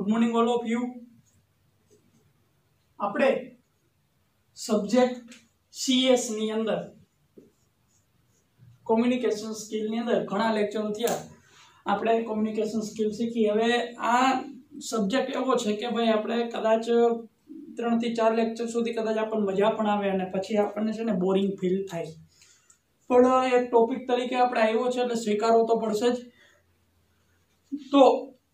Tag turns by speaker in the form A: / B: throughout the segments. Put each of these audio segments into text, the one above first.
A: Good morning all of you. આપણે subject CS ની અંદર કોમ્યુનિકેશન સ્કિલ ની અંદર ઘણા લેક્ચરો થયા. આપણે કોમ્યુનિકેશન સ્કિલ શીખી. હવે આ સબ્જેક્ટ એવો છે કે ભાઈ આપણે કદાચ 3 થી 4 લેક્ચર સુધી કદાચ આપણને મજા પણ આવે અને પછી આપણને છે ને બોરિંગ ફીલ થાય, પણ એક ટોપિક તરીકે આપણે આવ્યો છે એટલે સ્વીકારવો તો પડશે જ. તો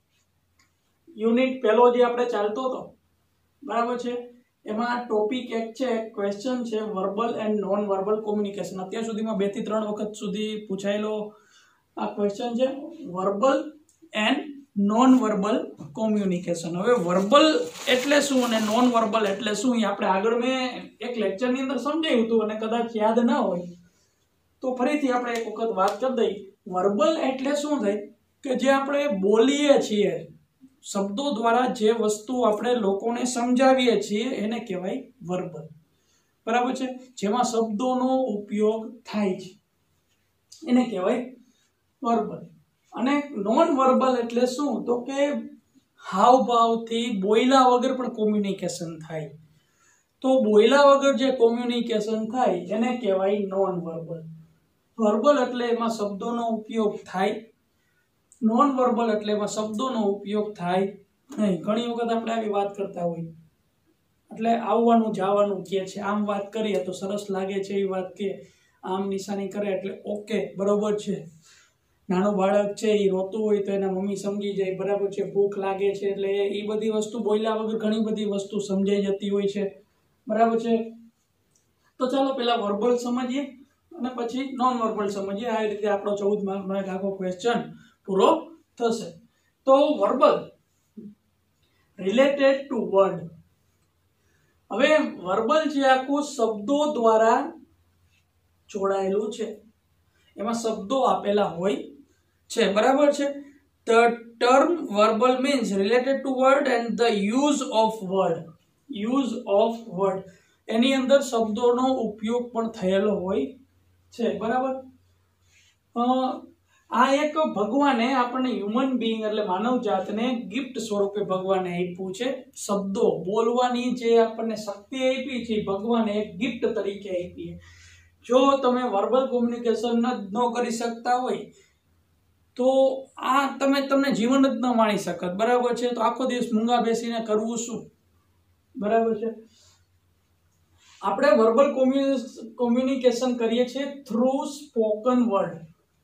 A: યુનિટ પહેલો જે આપણે ચાલતો હતો, બરાબર છે, એમાં ટોપિક એક છે, ક્વેશ્ચન છે verbal and non verbal communication. અત્યાર સુધીમાં 2 થી 3 વખત સુધી પૂછાયેલો આ ક્વેશ્ચન છે, verbal and non verbal communication. હવે વર્બલ એટલે શું અને નોન વર્બલ એટલે શું એ આપણે આગળ મેં એક લેક્ચરની અંદર સમજાવ્યું હતું અને કદાચ યાદ ના હોય તો ફરીથી આપણે એક વખત વાત કરી દઈએ. વર્બલ એટલે શું થાય કે જે આપણે બોલીએ છીએ, શબ્દો દ્વારા જે વસ્તુ આપણે લોકોને સમજાવીએ છીએ એને કહેવાય વર્બલ, બરાબર છે. જેમાં શબ્દોનો ઉપયોગ થાય છે એને કહેવાય વર્બલ. અને નોન વર્બલ એટલે શું તો કે હાવભાવથી બોલ્યા વગર પણ કોમ્યુનિકેશન થાય. તો બોલ્યા વગર જે કોમ્યુનિકેશન થાય એને કહેવાય નોન વર્બલ. વર્બલ એટલે એમાં શબ્દોનો ઉપયોગ થાય, નોન વર્બલ એટલે એમાં શબ્દોનો ઉપયોગ થાય નહીં. ઘણી વખત આપણે આવી વાત કરતા હોઈએ એટલે આવવાનું જવાનું કહે છે, આમ વાત કરીએ તો સરસ લાગે છે, એ વાત કે આમ નિશાની કરે એટલે ઓકે બરોબર છે. નાનું બાળક છે એ રોતું હોય તો એના મમ્મી સમજી જાય, બરાબર છે. ભૂખ લાગે છે એટલે એ બધી વસ્તુ બોલ્યા વગર ઘણી બધી વસ્તુ સમજાઈ જતી હોય છે, બરાબર છે. તો ચાલો પેલા વર્બલ સમજીએ અને પછી નોન વર્બલ સમજીએ. આ રીતે આપણો 14 માર્કનો એક આખો ક્વેશ્ચન પૂરો થશે. તો વર્બલ રિલેટેડ ટુ વર્ડ. હવે વર્બલ જે આખું શબ્દો દ્વારા જોડાયેલું છે, એમાં શબ્દો આપેલા હોય છે, બરાબર છે. The term verbal means related to word and the use of word. Use of word એની અંદર શબ્દોનો ઉપયોગ પણ થયેલો હોય છે, બરાબર. આ એક ભગવાને આપણને હ્યુમન બીઈંગ એટલે માનવ જાતને ગિફ્ટ સ્વરૂપે ભગવાને આપ્યું છે. શબ્દો બોલવાની જે આપણને શક્તિ આપી છે ભગવાને એક ગિફ્ટ તરીકે આપી. જો તમે વર્બલ કોમ્યુનિકેશન ન કરી શકતા હોય તો આ તમને જીવન જ ન માણી શકત, બરાબર છે. તો આખો દિવસ મૂંગા બેસીને કરવું શું, બરાબર છે. આપણે વર્બલ કોમ્યુનિકેશન કરીએ છીએ થ્રુ સ્પોકન વર્ડ.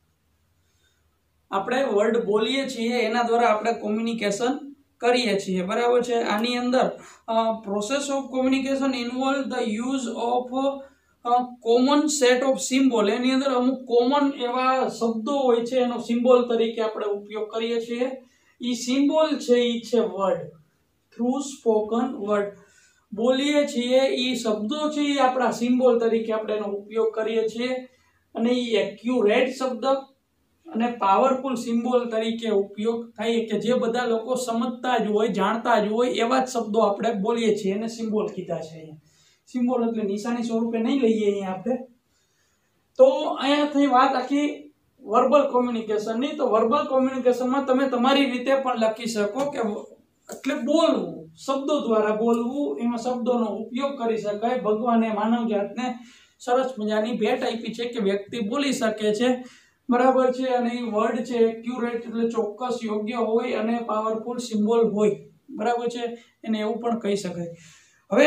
A: આપણે વર્ડ બોલીએ છીએ એના દ્વારા આપણે કોમ્યુનિકેશન કરીએ છીએ, બરાબર છે. આની અંદર process of communication involve the use of common set of symbol. એની અંદર અમુક કોમન એવા શબ્દો હોય છે, એનો સિમ્બોલ તરીકે આપણે ઉપયોગ કરીએ છીએ. એ સિમ્બોલ છે એ છે વર્ડ. થ્રુ સ્પોકન વર્ડ બોલીએ છીએ, એ શબ્દો છે એ આપણા સિમ્બોલ તરીકે આપણે એનો ઉપયોગ કરીએ છીએ અને એ એક્યુરેટ શબ્દ અને પાવરફુલ સિમ્બોલ તરીકે ઉપયોગ થાય કે જે બધા લોકો સમજતા જ હોય, જાણતા જ હોય એવા જ શબ્દો આપણે બોલીએ છીએ, એને સિમ્બોલ કીધા છે. સિમ્બોલ એટલે નિશાની સ્વરૂપે નહીં લઈએ અહીંયા આપણે. તો અહીંયાથી વાત આખી વર્બલ કોમ્યુનિકેશનની. તો વર્બલ કોમ્યુનિકેશનમાં તમે તમારી રીતે પણ લખી શકો કે એટલે બોલવું, શબ્દો દ્વારા બોલવું, એમાં શબ્દોનો ઉપયોગ કરી શકાય. ભગવાને માનવ જાતને સરસ મજાની ભેટ આપી છે કે વ્યક્તિ બોલી શકે છે, બરાબર છે. અને એ વર્ડ છે એક્યુરેટ એટલે ચોક્કસ, યોગ્ય હોય અને પાવરફુલ સિમ્બોલ હોય, બરાબર છે. એને એવું પણ કહી શકાય. હવે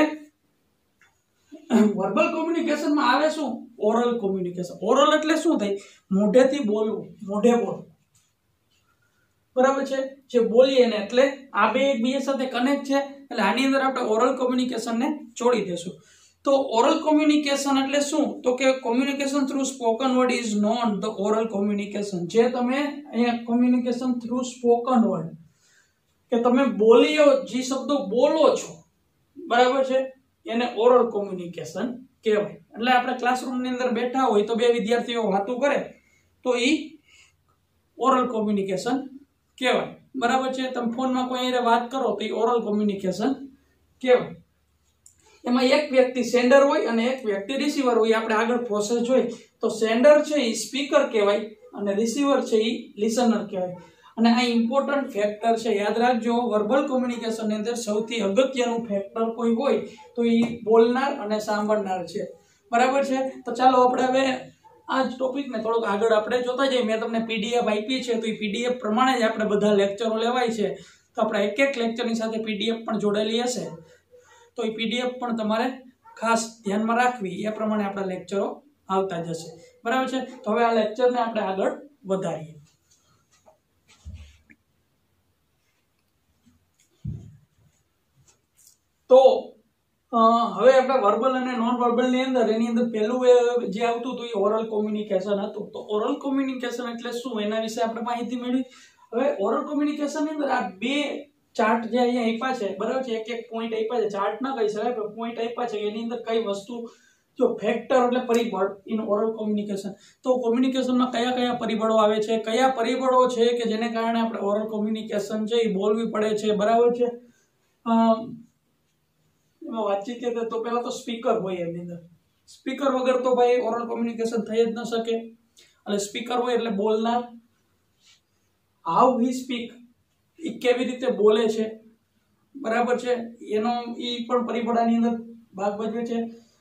A: વર્બલ કોમ્યુનિકેશનમાં આવે શું? Oral communication. ઓરલ એટલે શું થાય? મોઢેથી બોલવું, મોઢે બોલવું, બરાબર છે. જે બોલીએ ને એટલે આ બે એકબીજા સાથે કનેક્ટ છે એટલે આની અંદર આપણે ઓરલ કોમ્યુનિકેશનને જોડી દેશું. તો ઓરલ કોમ્યુનિકેશન એટલે શું તો કે communication through spoken word is known the oral communication. જે તમે અહીંયા કોમ્યુનિકેશન થ્રુ સ્પોકન વર્ડ કે તમે બોલીઓ જે શબ્દો બોલો છો, બરાબર છે, એને ઓરલ કોમ્યુનિકેશન કહેવાય. એટલે આપણે ક્લાસરૂમની અંદર બેઠા હોય તો બે વિદ્યાર્થીઓ વાતો કરે તો એ ઓરલ કોમ્યુનિકેશન કહેવાય, બરાબર છે. તમે ફોનમાં કોઈ હારે વાત કરો તો એ ઓરલ કોમ્યુનિકેશન કહેવાય. એમાં એક વ્યક્તિ સેન્ડર હોય અને એક વ્યક્તિ રિસીવર હોય. આપણે આગળ પ્રોસેસ જોઈ તો સેન્ડર છે એ સ્પીકર કહેવાય અને રિસીવર છે એ લિસનર કહેવાય. અને આ ઇમ્પોર્ટન્ટ ફેક્ટર છે, યાદ રાખજો. વર્બલ કોમ્યુનિકેશનની અંદર સૌથી અગત્યનું ફેક્ટર કોઈ હોય તો એ બોલનાર અને સાંભળનાર છે. બરાબર છે. તો ચાલો આપણે હવે આ જ ટોપિકને થોડોક આગળ આપણે જોતા જઈએ. મેં તમને પીડીએફ આપી છે, તો એ પીડીએફ પ્રમાણે જ આપણે બધા લેક્ચરો લેવાય છે. તો આપણે એક એક લેક્ચરની સાથે પીડીએફ પણ જોડેલી હશે, તો એ પીડીએફ પણ તમારે ખાસ ધ્યાનમાં રાખવી. એ પ્રમાણે આપણા લેક્ચરો આવતા જશે. બરાબર છે. તો હવે આ લેક્ચરને આપણે આગળ વધારીએ. તો હવે આપણે વર્બલ અને નોન વર્બલ ની અંદર એની અંદર પહેલું જે આવતું હતું એ ઓરલ કોમ્યુનિકેશન હતું. તો ઓરલ કોમ્યુનિકેશન એટલે શું, એના વિશે આપણે માહિતી મેળવી. હવે ઓરલ કોમ્યુનિકેશન ની અંદર આ બે ચાર્ટ જે અહીંયા આપ્યા છે, બરાબર છે, એક એક પોઈન્ટ આપ્યા છે. ચાર્ટ ના કહી શકાય પણ પોઈન્ટ આપ્યા છે. એની અંદર કઈ વસ્તુ, જો ફેક્ટર એટલે પરિબળ ઇન ઓરલ કોમ્યુનિકેશન. તો કોમ્યુનિકેશનમાં કયા કયા પરિબળો આવે છે, કયા પરિબળો છે કે જેને કારણે આપણે ઓરલ કોમ્યુનિકેશન છે એ બોલવી પડે છે. બરાબર છે. એમાં વાતચીત કરીએ તો પહેલા તો સ્પીકર હોય. એની અંદર સ્પીકર વગર તો ભાઈ ઓરલ કોમ્યુનિકેશન થઈ જ ન શકે. એટલે સ્પીકર હોય એટલે બોલનાર. હાઉ હી સ્પીક, એ કેવી રીતે બોલે છે. બરાબર છે. એનો એ પણ પરિબળાની અંદર ભાગ ભજવે છે.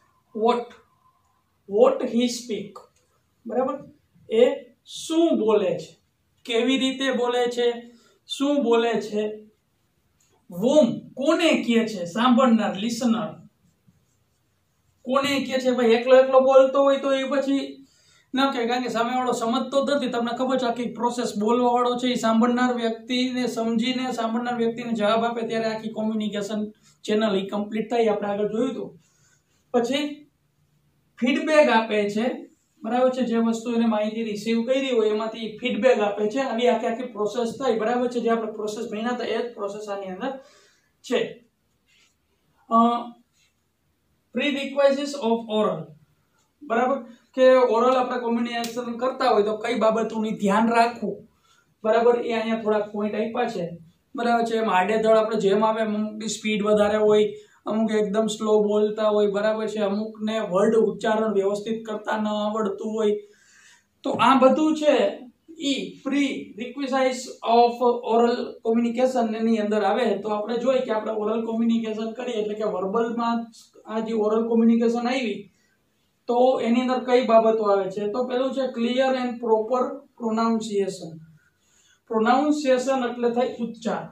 A: વોટ હી સ્પીક, બરાબર, એ શું બોલે છે, કેવી રીતે બોલે છે, શું બોલે છે. વોમ, કોને કહે છે, સાંભળનાર, લિસનર. કોને કહે છે ભાઈ, એકલો એકલો બોલતો હોય તો એ પછી ન કહે, કારણ કે સામેવાળો સમજતો જ નથી. તમને ખબર છે આખી પ્રોસેસ, બોલવા વાળો છે એ સાંભળનાર વ્યક્તિને સમજીને સાંભળનાર વ્યક્તિને જવાબ આપે ત્યારે આખી કોમ્યુનિકેશન ચેનલ એ કમ્પ્લીટ થાય. આપણે આગળ જોયું હતું. પછી ફીડબેક આપે છે. બરાબર છે. જે વસ્તુ એને માહિતી રિસીવ કરી હોય એમાંથી ફીડબેક આપે છે. આવી આખી પ્રોસેસ થાય. બરાબર છે. જે આપણે પ્રોસેસ ભણ્યા હતા એ જ પ્રોસેસ આની અંદર છે. પ્રીરિક્વાઇઝિસ ઓફ ઓરલ, બરાબર, કે ઓરલ આપણે કોમ્યુનિકેશન કરતા હોય તો કઈ બાબતોની ધ્યાન રાખવું. બરાબર, એ અહીંયા થોડાક પોઈન્ટ આપ્યા છે. બરાબર છે. એમ આડેધડ આપણે જેમ આવે અમુકની સ્પીડ વધારે હોય, અમુક એકદમ સ્લો બોલતા હોય. બરાબર છે. અમુકને વર્ડ ઉચ્ચારણ વ્યવસ્થિત કરતા ન આવડતું હોય. તો આ બધું છે ઈ pre requisites of oral communication એની અંદર આવે. તો આપણે જોઈએ કે આપણે ઓરલ કોમ્યુનિકેશન કરીએ એટલે કે વર્બલમાં આ જે ઓરલ કોમ્યુનિકેશન આવી તો એની અંદર કઈ બાબતો આવે છે. તો પેલું છે clear and proper pronunciation. Pronunciation એટલે થાય ઉચ્ચાર.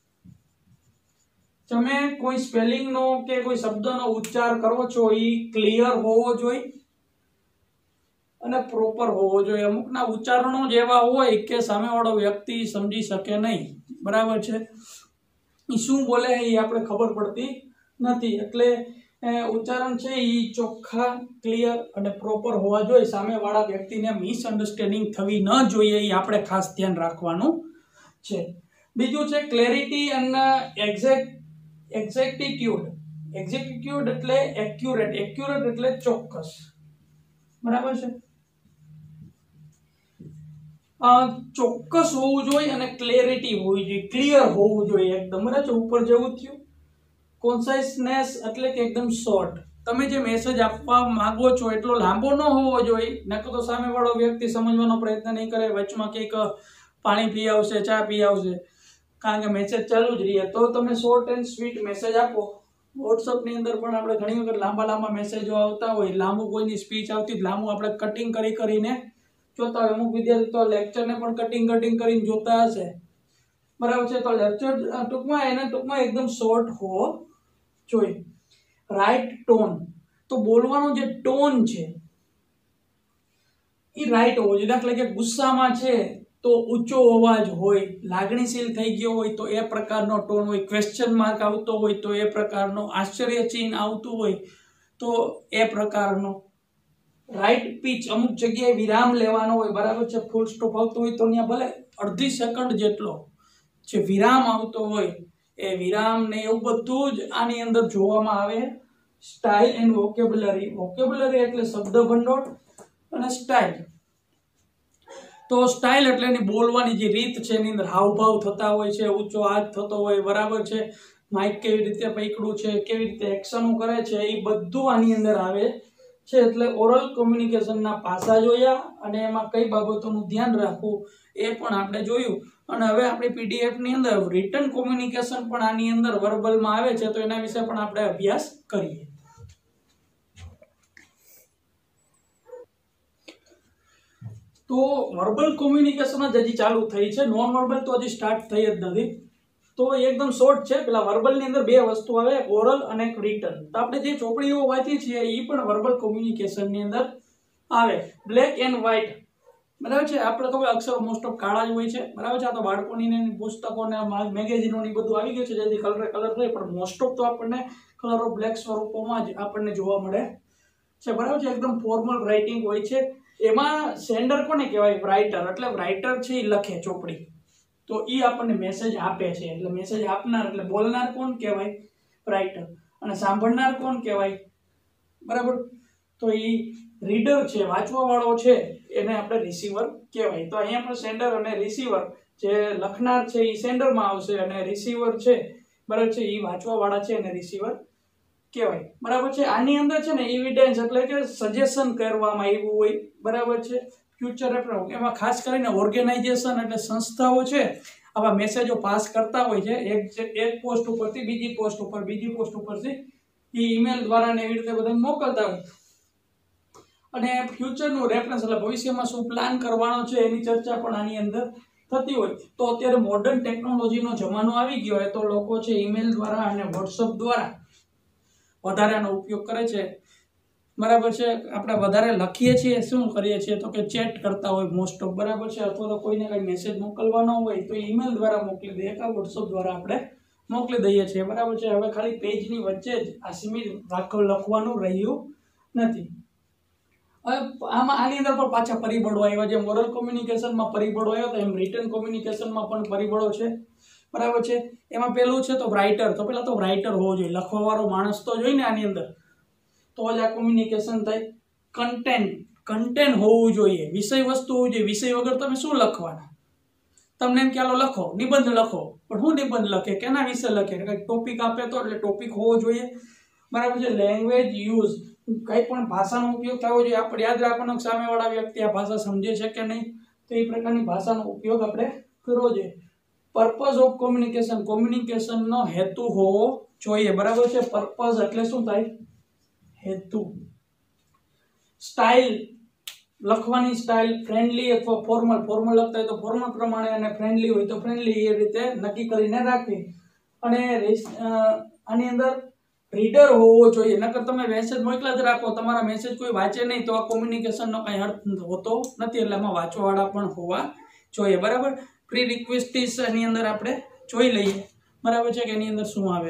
A: તમે કોઈ સ્પેલિંગ નો કે કોઈ શબ્દનો ઉચ્ચાર કરો છો એ ક્લિયર હોવો જોઈએ અને પ્રોપર હોવો જોઈએ. અમુકના ઉચ્ચારણો જેવા હોય કે સામેવાળો વ્યક્તિ સમજી શકે નહીં. બરાબર છે. એ શું બોલે એ આપણે ખબર પડતી નથી. એટલે ઉચ્ચારણ છે એ ચોખ્ખા, ક્લિયર અને પ્રોપર હોવા જોઈએ. સામેવાળા વ્યક્તિને મિસઅન્ડરસ્ટેન્ડિંગ થવી ન જોઈએ. એ આપણે ખાસ ધ્યાન રાખવાનું છે. બીજું છે ક્લેરિટી અને એક્ઝેક્ટિટ્યુડ. એક્ઝેક્ટિટ્યુડ એટલે એક્યુરેટ. એક્યુરેટ એટલે ચોક્કસ. બરાબર છે. ચોક્કસ હોવું જોઈએ અને ક્લેરિટી હોવી જોઈએ, ક્લિયર હોવું જોઈએ એકદમ. બરાબર. ઉપર જેવું થયું. કોન્સાઇસનેસ એટલે કે એકદમ શોર્ટ. તમે જે મેસેજ આપવા માંગો છો એટલો લાંબો ન હોવો જોઈએ, નકર તો સામેવાળો વ્યક્તિ સમજવાનો પ્રયત્ન નહીં કરે, વચમાં કંઈક પાણી પી આવશે, ચા પી આવશે, કારણ કે મેસેજ ચાલુ જ રહે. તો તમે શોર્ટ એન્ડ સ્વીટ મેસેજ આપો. વોટ્સઅપની અંદર પણ આપણે ઘણી વખત લાંબા લાંબા મેસેજો આવતા હોય, લાંબુ કોઈની સ્પીચ આવતી, લાંબુ આપણે કટિંગ કરીને જોતા હોય. અમુક વિદ્યાર્થી તો લેક્ચરને પણ કટિંગ કરીને જોતા હશે. બરાબર છે. તો લેક્ચર ટૂંકમાં એકદમ શોર્ટ હોવો જોઈએ. રાઈટ ટોન, તો બોલવાનો જે ટોન છે એ રાઈટ હોવો જોઈએ. દાખલા કે ગુસ્સામાં છે તો ઊંચો અવાજ હોય, લાગણીશીલ થઈ ગયો હોય તો એ પ્રકારનો ટોન હોય, ક્વેશ્ચન માર્ક આવતો હોય તો એ પ્રકારનો, આશ્ચર્ય ચિહ્ન આવતું હોય તો એ પ્રકારનો. રાઈટ પીચ, અમુક જગ્યાએ વિરામ લેવાનો હોય. બરાબર છે. ફૂલ સ્ટોપ આવતો હોય તો ત્યાં ભલે અડધી સેકન્ડ જેટલો જે વિરામ આવતો હોય એ વિરામ ને એવું બધું જ આની અંદર જોવામાં આવે. Style and vocabulary. વોકેબ્યુલરી એટલે શબ્દ ભંડોળ અને સ્ટાઇલ. તો સ્ટાઇલ એટલે એની બોલવાની જે રીત છે એની અંદર હાવભાવ થતા હોય છે, ઊંચો હાથ થતો હોય. બરાબર છે. માઇક કેવી રીતે પકડવું છે, કેવી રીતે એક્શનો કરે છે, એ બધું આની અંદર આવે છે. એટલે ઓરલ કોમ્યુનિકેશનના પાસા જોયા અને એમાં કઈ બાબતોનું ધ્યાન રાખવું એ પણ આપણે જોયું. અને હવે આપણી પીડીએફ ની અંદર રિટન કોમ્યુનિકેશન પણ આની અંદર વર્બલ માં આવે છે, તો એના વિશે પણ આપણે અભ્યાસ કરીએ. તો વર્બલ કોમ્યુનિકેશન જ હજી ચાલુ થઈ છે, નોન વર્બલ તો હજી સ્ટાર્ટ થઈ જ નથી. તો એકદમ શોર્ટ છે. પેલા વર્બલ ની અંદર બે વસ્તુ આવે, ઓરલ અને રિટન. તો આપણે જે ચોપડીઓ વાંચીએ છીએ એ પણ વર્બલ કોમ્યુનિકેશન ની અંદર આવે. બ્લેક એન્ડ વ્હાઇટ, બરાબર છે. આપણે ખબર અક્ષરો મોસ્ટ ઓફ કાળા જ હોય છે, બરાબર છે. આ તો બાળકોની પુસ્તકો ને મેગેઝિનો ની બધું આવી ગયું છે, જેથી કલર થાય, પણ મોસ્ટ ઓફ તો આપણને કલર ઓફ બ્લેક સ્વરૂપોમાં જ આપણને જોવા મળે છે, બરાબર છે. એકદમ ફોર્મલ રાઇટિંગ હોય છે. એમાં સેન્ડર કોને કહેવાય? રાઇટર. એટલે રાઇટર છે એ લખે ચોપડી, તો એ આપણને મેસેજ આપે છે. એટલે મેસેજ આપનાર એટલે બોલનાર કોણ કહેવાય? રાઇટર. અને સાંભળનાર કોણ કહેવાય? બરાબર. તો એ રીડર છે, વાંચવા વાળો છે, એને આપણે રિસીવર કહેવાય. તો અહીંયા પણ સેન્ડર અને રિસીવર, જે લખનાર છે એ સેન્ડરમાં આવશે અને રિસીવર છે, બરાબર છે, એ વાંચવા વાળા છે અને રિસીવર કહેવાય, બરાબર છે. આની અંદર છે ને એવિડન્સ એટલે કે સજેશન કરવામાં આવ્યું હોય, બરાબર છે. ફ્યુચર રેફરન્સ, એમાં ખાસ કરીને ઓર્ગેનાઇઝેશન એટલે સંસ્થાઓ છે, આવા મેસેજો પાસ કરતા હોય છે, એક પોસ્ટ ઉપરથી બીજી પોસ્ટ ઉપર, બીજી પોસ્ટ ઉપરથી એ ઈમેલ દ્વારા ને એવી રીતે બધા મોકલતા હોય. અને ફ્યુચરનું રેફરન્સ એટલે ભવિષ્યમાં શું પ્લાન કરવાનો છે એની ચર્ચા પણ આની અંદર થતી હોય. તો અત્યારે મોડર્ન ટેકનોલોજીનો જમાનો આવી ગયો હોય, તો લોકો છે ઈમેલ દ્વારા અને વોટ્સઅપ દ્વારા વધારે આનો ઉપયોગ કરે છે, બરાબર છે. આપણે વધારે લખીએ છીએ, શું કરીએ છીએ તો કે ચેટ કરતા હોય મોસ્ટ ઓફ, બરાબર છે. અથવા તો કોઈને કઈ મેસેજ મોકલવાનો હોય તો ઈમેલ દ્વારા મોકલી દઈએ, કે વોટ્સઅપ દ્વારા આપણે મોકલી દઈએ છીએ, બરાબર છે. હવે ખાલી પેજની વચ્ચે જ આ સીમિત લખવાનું રહ્યું નથી. હવે આની અંદર પણ પાછા પરિબળો આવ્યા, જેમ ઓરલ કોમ્યુનિકેશનમાં પરિબળો આવ્યો તો એમ રિટન કોમ્યુનિકેશનમાં પણ પરિબળો છે, બરાબર છે. એમાં પેલું છે તો રાઇટર. તો પેલા તો રાઇટર હોવો જોઈએ, લખવા વાળો માણસ તો જોઈએ ને આની અંદર, તો જ આ કોમ્યુનિકેશન થાય. કન્ટેન્ટ હોવું જોઈએ, વિષય વસ્તુ હોવું જોઈએ. વિષય વગર તમે શું લખવાના? તમને એમ ખ્યાલો લખો, નિબંધ લખો, પણ હું નિબંધ લખે, કેના વિશે લખે? કંઈક ટોપિક આપે તો, એટલે ટોપિક હોવો જોઈએ, બરાબર છે. લેંગ્વેજ યુઝ, કઈ પણ ભાષાનો ઉપયોગ થવો જોઈએ. આપણે યાદ રાખવાનો સામેવાળા વ્યક્તિ આ ભાષા સમજે છે કે નહીં, તો એ પ્રકારની ભાષાનો ઉપયોગ આપણે કરવો જોઈએ. પર્પઝ ઓફ કોમ્યુનિકેશન, કોમ્યુનિકેશનનો હેતુ હોવો જોઈએ, બરાબર છે. પર્પઝ એટલે શું થાય? હેતુ. સ્ટાઇલ, લખવાની સ્ટાઇલ ફ્રેન્ડલી અથવા ફોર્મલ. ફોર્મલ લખતા હોય તો ફોર્મલ પ્રમાણે, અને ફ્રેન્ડલી હોય તો ફ્રેન્ડલી, એ રીતે નક્કી કરીને રાખવી. અને આની અંદર રીડર હોવો જોઈએ. નકર તમે મેસેજ મોકલા જ રાખો, તમારા મેસેજ કોઈ વાંચે નહીં, તો આ કોમ્યુનિકેશનનો કઈ અર્થ હોતો નથી. એટલે એમાં વાંચવાવાળા પણ હોવા જોઈએ, બરાબર. પ્રી રિક્વેસ્ટિસ એની અંદર આપણે જોઈ લઈએ, બરાબર છે, કે એની અંદર શું આવે.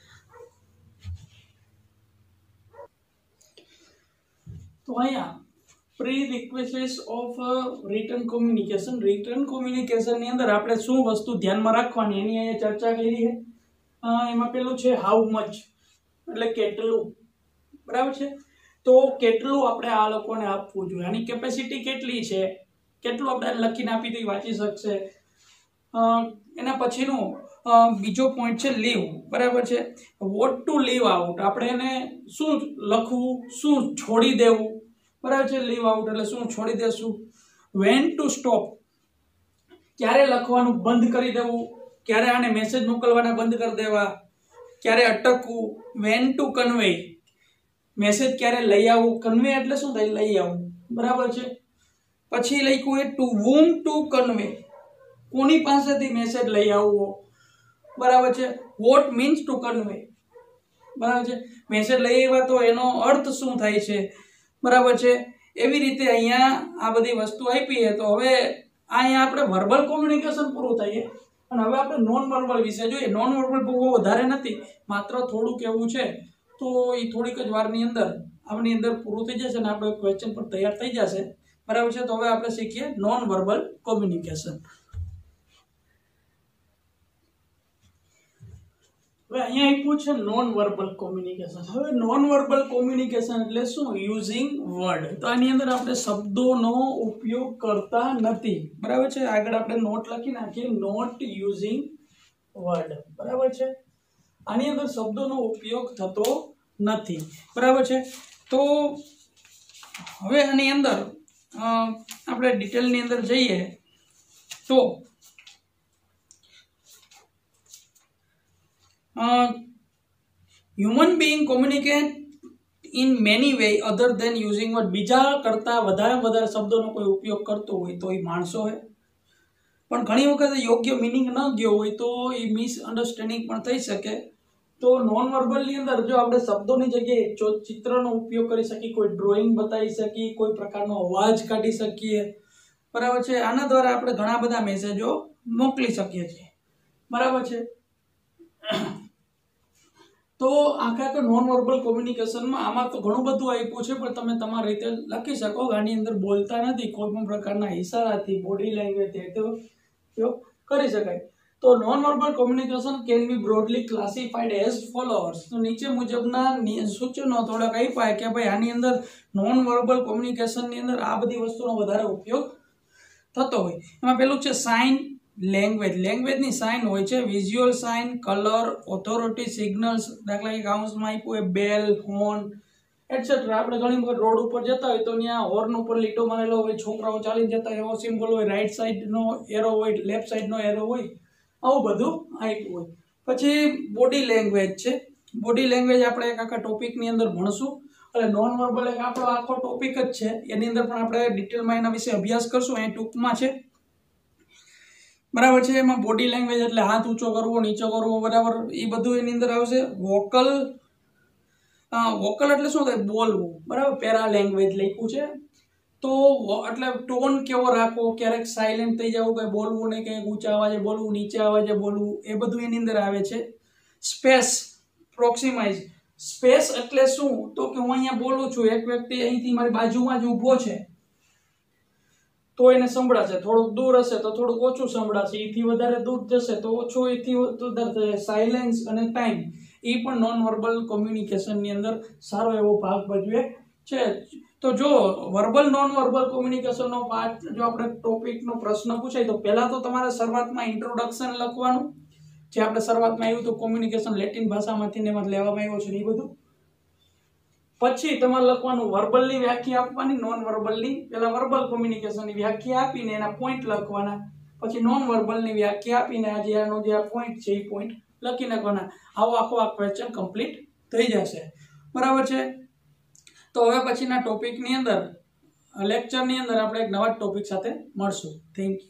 A: તો અહીંયા pre requisites of written communication. Written communication ની અંદર આપણે શું વસ્તુ ધ્યાનમાં રાખવાની એની અહીંયા ચર્ચા કરી છે. એમાં પેલું છે હાઉ મચ, એટલે કેટલું, બરાબર છે. તો કેટલું આપણે આ લોકોને આપવું જોઈએ, આની કેપેસિટી કેટલી છે, કેટલું આપણે લખીને આપી તો વાંચી શકશે. એના પછીનું બીજો પોઈન્ટ છે લીવ, બરાબર છે. વોટ ટુ લીવ આઉટ, આપણે એને શું લખવું, શું છોડી દેવું, બરાબર છે. લીવ આઉટ એટલે શું છોડી દેશું. વેન ટુ સ્ટોપ, ક્યારે લખવાનું બંધ કરી દેવું, ક્યારે આને મેસેજ મોકલવાના બંધ કરી દેવા, ક્યારે અટકવું. વેન ટુ કન્વે, મેસેજ ક્યારે લઈ આવવું. કન્વે એટલે શું થાય? લઈ આવવું, બરાબર છે. પછી લખ્યું એ ટુ whom ટુ કન્વે, કોની પાસેથી મેસેજ લઈ આવવો, બરાબર છે. વોટ મીન્સ ટુ કન્વે, બરાબર છે. મેસેજ લઈ આવ્યા તો એનો અર્થ શું થાય છે, બરાબર છે. એવી રીતે અહીંયા આ બધી વસ્તુ આપી છે. તો હવે અહીંયા આપણે વર્બલ કોમ્યુનિકેશન પૂરું થઈએ, અને હવે આપણે નોન વર્બલ વિશે જોઈએ. નોન વર્બલ બહુ વધારે નથી, માત્ર થોડુંક એવું છે. તો એ થોડીક જ વારની અંદર આની અંદર પૂરું થઈ જશે, અને આપણો ક્વેશ્ચન પણ તૈયાર થઈ જશે, બરાબર છે. તો હવે આપણે શીખીએ નોન વર્બલ કોમ્યુનિકેશન. હવે અહીંયા આપ્યું છે નોન વર્બલ કોમ્યુનિકેશન. હવે નોન વર્બલ કોમ્યુનિકેશન એટલે શું? Using word. તો આની અંદર આપણે શબ્દોનો ઉપયોગ કરતા નથી, બરાબર છે. આગળ આપણે નોટ લખી નાખીએ, નોટ યુઝિંગ વર્ડ, બરાબર છે. આની અંદર શબ્દોનો ઉપયોગ થતો નથી, બરાબર છે. તો હવે આની અંદર આપણે ડિટેલની અંદર જઈએ તો human being communicate in many way other than using word. બીજા કરતાં વધારે શબ્દોનો કોઈ ઉપયોગ કરતો હોય તો એ માણસો છે. પણ ઘણી વખત યોગ્ય મિનિંગ ન ગયો હોય તો એ મિસઅન્ડરસ્ટેન્ડિંગ પણ થઈ શકે. તો નોન વર્બલની અંદર જો આપણે શબ્દોની જગ્યાએ જો ચિત્રનો ઉપયોગ કરી શકીએ, કોઈ ડ્રોઈંગ બતાવી શકીએ, કોઈ પ્રકારનો અવાજ કાઢી શકીએ, બરાબર છે, આના દ્વારા આપણે ઘણા બધા મેસેજો મોકલી શકીએ છીએ, બરાબર છે. તો આખા નોન વર્બલ કોમ્યુનિકેશનમાં આમાં તો ઘણું બધું આપ્યું છે, પણ તમે તમારી રીતે લખી શકો. આની અંદર બોલતા નથી, કોઈ પણ પ્રકારના ઈશારાથી, બોડી લેંગ્વેજથી તો ઉપયોગ કરી શકાય. તો non verbal communication can be broadly classified as followers. તો નીચે મુજબના સૂચનો થોડાક આપ્યા કે ભાઈ આની અંદર નોન વર્બલ કોમ્યુનિકેશનની અંદર આ બધી વસ્તુનો વધારે ઉપયોગ થતો હોય. એમાં પેલું છે સાઇન લેંગ્વેજ. લેંગ્વેજની સાઇન હોય છે visual sign, colour, authority signals. દાખલા કે કાઉન્સમાં આપ્યું હોય બેલ, હોર્ન એટસેટ્રા. આપણે ઘણી વખત રોડ ઉપર જતા હોય તો ત્યાં હોર્ન ઉપર લીટો મારેલો હોય, છોકરાઓ ચાલીને જતા હોય એવો સિમ્બોલ હોય, રાઈટ સાઈડનો એરો હોય, લેફ્ટ સાઈડનો એરો હોય, આવું બધું આપ્યું હોય. પછી બોડી લેંગ્વેજ છે. બોડી લેંગ્વેજ આપણે એક આખા ટોપિકની અંદર ભણશું. એટલે નોન વર્બલ એક આપણો આખો ટોપિક જ છે, એની અંદર પણ આપણે ડિટેલમાં એના વિશે અભ્યાસ કરશું. અહીં ટૂંકમાં છે, બરાબર છે. એમાં બોડી લેંગ્વેજ એટલે હાથ ઊંચો કરવો, નીચો કરવો, બરાબર, એ બધું એની અંદર આવશે. વોકલ એટલે શું થાય? બોલવું, બરાબર. પેરા લેંગ્વેજ લખ્યું છે. તો એટલે ટોન કેવો રાખવો, ક્યારેક સાયલેન્ટ થઈ જવું, કંઈ બોલવું નહીં, કંઈક ઊંચા અવાજે બોલવું, નીચે અવાજે બોલવું, એ બધું એની અંદર આવે છે. સ્પેસ, પ્રોક્સિમાઇઝ. સ્પેસ એટલે શું? તો કે હું અહીંયા બોલું છું, એક વ્યક્તિ અહીંથી મારી બાજુમાં જ ઊભો છે તો એને સંભળાશે, થોડુંક દૂર હશે તો થોડુંક ઓછું સંભળાશે, એથી વધારે દૂર જશે તો ઓછું, એથી વધારે સાયલેન્સ અને ટાઈમ, એ પણ નોન વર્બલ કોમ્યુનિકેશનની અંદર સારો એવો ભાગ ભજવે છે. તો જો વર્બલ નોન વર્બલ કોમ્યુનિકેશનનો પાર્ટ, જો આપણે ટોપિકનો પ્રશ્ન પૂછાય તો પહેલા તો તમારે શરૂઆતમાં ઇન્ટ્રોડક્શન લખવાનું, જે આપણે શરૂઆતમાં આવ્યું હતું કોમ્યુનિકેશન લેટિન ભાષામાંથી ને એમાં લેવામાં આવ્યો છે એ બધું. પછી તમારે લખવાનું વર્બલની વ્યાખ્યા આપવાની, નોન વર્બલની. પહેલા વર્બલ કોમ્યુનિકેશનની વ્યાખ્યા આપીને એના પોઈન્ટ લખવાના, પછી નોન વર્બલની વ્યાખ્યા આપીને આજે આનો જે આ પોઈન્ટ છે એ પોઈન્ટ લખી નાખવાના. આવો આખો આ ક્વેશ્ચન કમ્પ્લીટ થઈ જશે, બરાબર છે. તો હવે પછીના ટોપિકની અંદર, લેક્ચરની અંદર આપણે એક નવા ટોપિક સાથે મળશું. Thank you.